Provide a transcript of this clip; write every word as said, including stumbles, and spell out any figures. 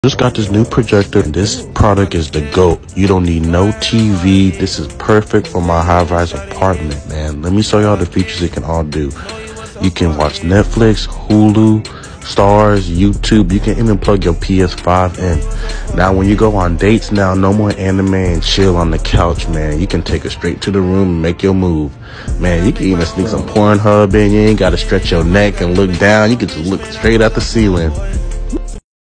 Just got this new projector. This product is the GOAT. You don't need no T V. This is perfect for my high-rise apartment, man. Let me show y'all the features it can all do. You can watch Netflix, Hulu, Stars, YouTube. You can even plug your P S five in. Now, when you go on dates now, no more anime and chill on the couch, man. You can take it straight to the room and make your move. Man, you can even sneak some Pornhub in. You ain't got to stretch your neck and look down. You can just look straight at the ceiling.